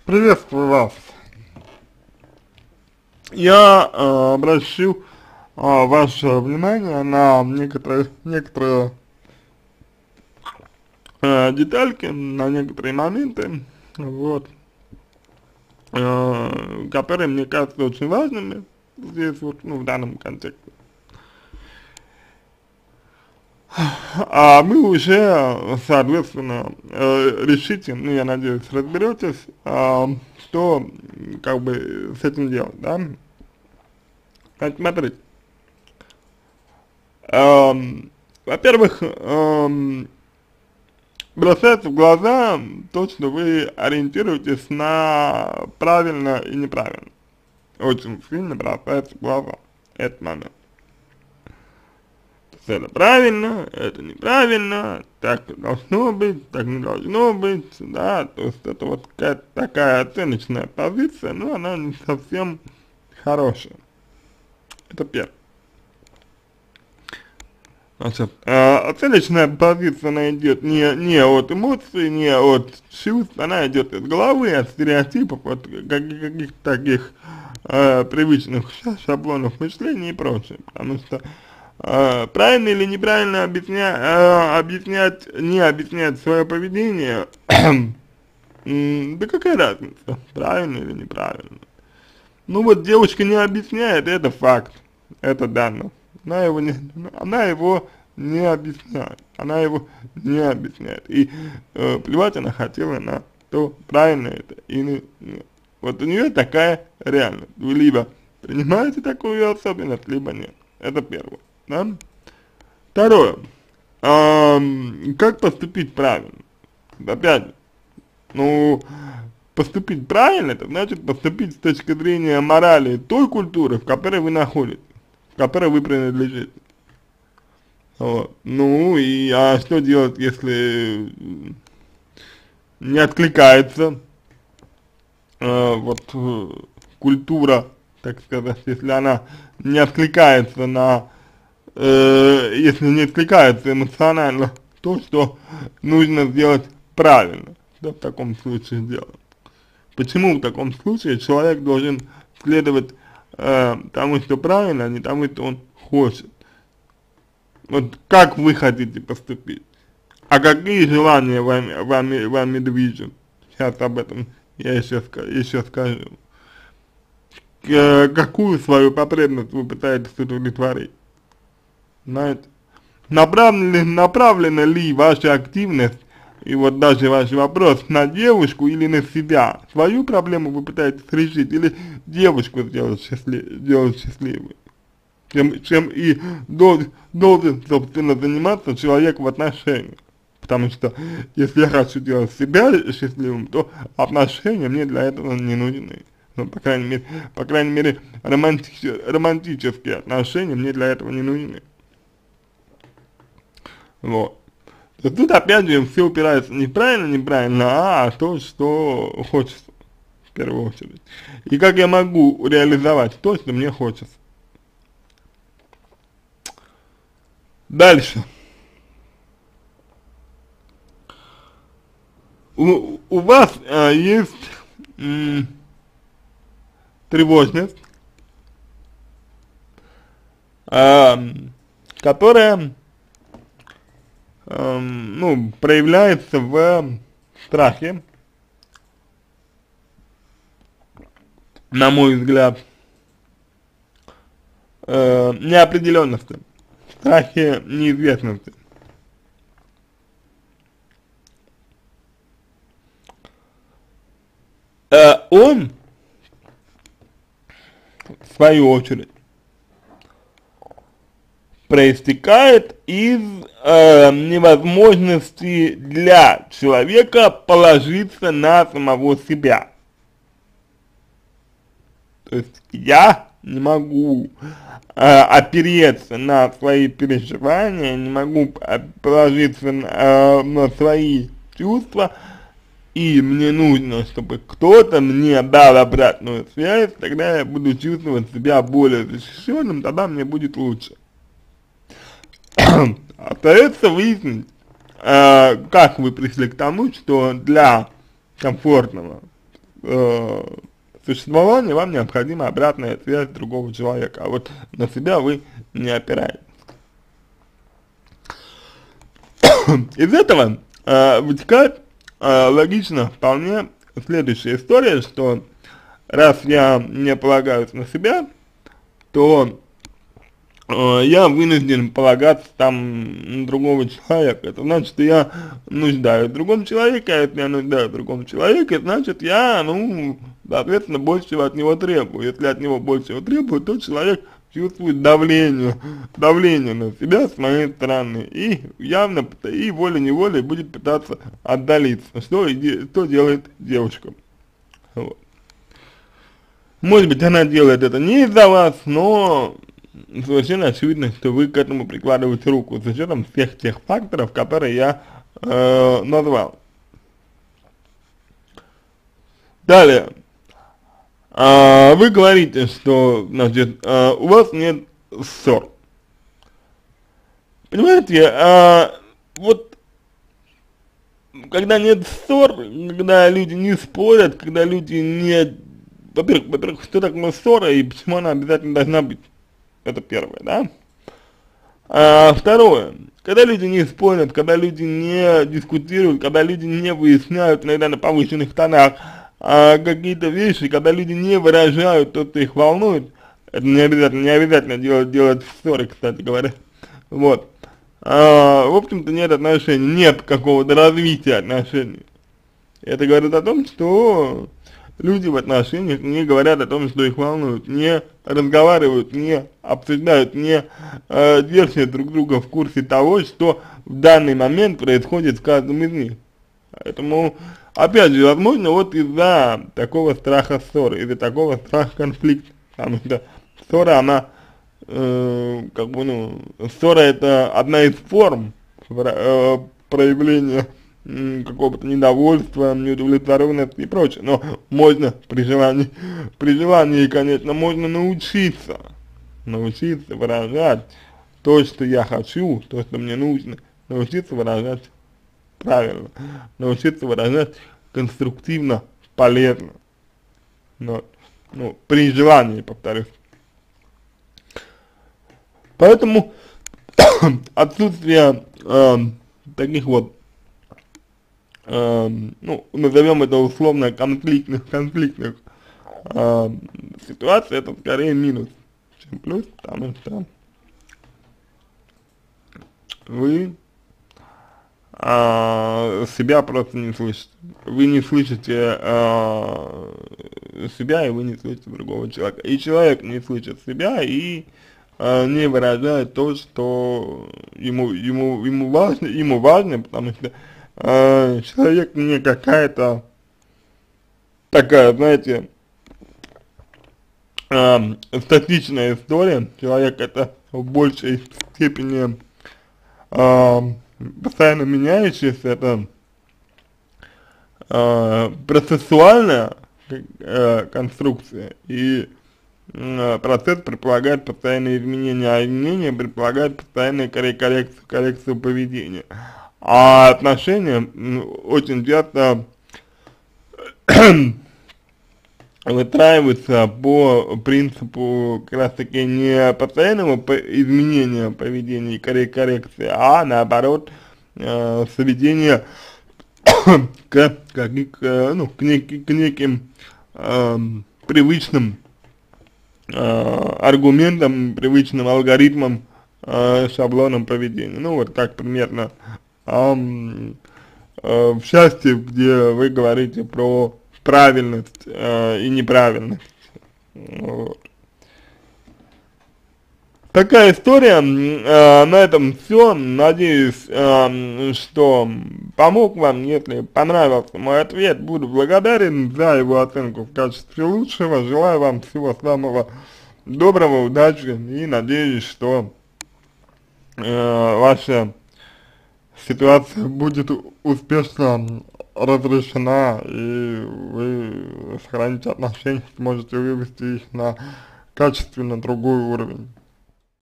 Приветствую вас. Я обращу ваше внимание на некоторые детальки, на некоторые моменты, вот, которые мне кажутся очень важными здесь, вот, ну, в данном контексте. А мы уже, соответственно, решите, ну, я надеюсь, разберетесь, что, как бы, с этим делать, да. Значит, смотрите, во-первых, бросается в глаза то, что вы ориентируетесь на правильно и неправильно. Очень сильно бросается в глаза этот момент. То есть это правильно, это неправильно, так должно быть, так не должно быть, да, то есть это вот какая-то такая оценочная позиция, но она не совсем хорошая. Это первое. Значит, оценочная позиция, она идет не от эмоций, не от чувств, она идет из головы, от стереотипов, от каких-то таких привычных шаблонов мышления и прочее. Потому что правильно или неправильно не объяснять свое поведение, да какая разница, правильно или неправильно. Ну вот девушка не объясняет, это факт, это данность. Она его не объясняет, и плевать она хотела на то, правильно это или нет. Вот у нее такая реальность, вы либо принимаете такую особенность, либо нет, это первое, да? Второе, как поступить правильно, опять же, ну, поступить правильно, это значит поступить с точки зрения морали той культуры, в которой вы находитесь, в которой вы принадлежите. Вот. Ну и что делать, если не откликается культура, так сказать, если она не откликается если не откликается эмоционально то, что нужно сделать правильно, что в таком случае делать. Почему в таком случае человек должен следовать тому, что правильно, а не тому, что он хочет? Вот как вы хотите поступить? А какие желания вами движут? Сейчас об этом я еще скажу. Какую свою потребность вы пытаетесь удовлетворить? Знаете? Направлена ли ваша активность и вот даже ваш вопрос на девушку или на себя? Свою проблему вы пытаетесь решить или девушку сделать счастливой? Чем и должен, собственно, заниматься человек в отношениях. Потому что если я хочу делать себя счастливым, то отношения мне для этого не нужны. Ну, по крайней мере, романтические отношения мне для этого не нужны. Вот. То тут опять же все упирается неправильно, а то, что хочется, в первую очередь. И как я могу реализовать то, что мне хочется. Дальше. У вас есть тревожность, которая, ну, проявляется в страхе, на мой взгляд, неопределенности, страхе неизвестности. Он, в свою очередь, проистекает из невозможности для человека положиться на самого себя. То есть я не могу опереться на свои переживания, не могу положиться на свои чувства, и мне нужно, чтобы кто-то мне дал обратную связь, тогда я буду чувствовать себя более защищенным, тогда мне будет лучше. Остается выяснить, как вы пришли к тому, что для комфортного существования вам необходима обратная связь другого человека, а вот на себя вы не опираетесь. Из этого вытекает логично вполне следующая история, что раз я не полагаюсь на себя, то я вынужден полагаться там на другого человека. Это значит, что я нуждаюсь в другом человеке, а если я нуждаюсь в другом человеке, значит, я, ну, соответственно, большего от него требую. Если от него большего требую, то человек чувствует давление на себя с моей стороны и явно, и волей-неволей будет пытаться отдалиться, что делает девушка. Вот. Может быть, она делает это не из-за вас, но совершенно очевидно, что вы к этому прикладываете руку с учетом всех тех факторов, которые я назвал. Далее. Вы говорите, что, значит, у вас нет ссор. Понимаете, вот когда нет ссор, когда люди не спорят, когда люди не... Во-первых, что такое ссора и почему она обязательно должна быть? Это первое, да? Второе, когда люди не спорят, когда люди не дискутируют, когда люди не выясняют, иногда на повышенных тонах, какие-то вещи, когда люди не выражают то, что их волнует, это не обязательно делать в ссоре, кстати говоря, вот, в общем-то нет отношений, нет какого-то развития отношений. Это говорит о том, что люди в отношениях не говорят о том, что их волнует, не разговаривают, не обсуждают, не держат друг друга в курсе того, что в данный момент происходит с каждым из них. Поэтому, опять же, возможно, вот из-за такого страха ссоры, из-за такого страха конфликта, потому что ссора, она, как бы, ну, ссора это одна из форм проявления какого-то недовольства, неудовлетворенности и прочее, но можно при желании, конечно, можно научиться выражать то, что я хочу, то, что мне нужно, научиться выражать правильно, научиться выражать конструктивно, полезно, но, ну, при желании, повторюсь. Поэтому отсутствие таких вот, ну, назовем это условно конфликтных ситуаций, это скорее минус, чем плюс, потому что вы себя просто не слышите. Вы не слышите себя, и вы не слышите другого человека. И человек не слышит себя, и не выражает то, что ему важно, потому что человек не какая-то такая, знаете, статичная история. Человек это в большей степени постоянно меняющийся, это процессуальная конструкция, и процесс предполагает постоянные изменения, а изменения предполагают постоянную коррекцию поведения. А отношения очень часто выстраиваются по принципу как раз таки не постоянного изменения поведения и коррекции, а наоборот сведения к неким привычным аргументам, привычным алгоритмам, шаблонам поведения. Ну вот так примерно в части, где вы говорите про правильность и неправильность. Вот. Такая история, на этом все. Надеюсь, что помог вам. Если понравился мой ответ, буду благодарен за его оценку в качестве лучшего. Желаю вам всего самого доброго, удачи и надеюсь, что ваша ситуация будет успешно разрешена, и вы сохраните отношения, сможете вывести их на качественно другой уровень.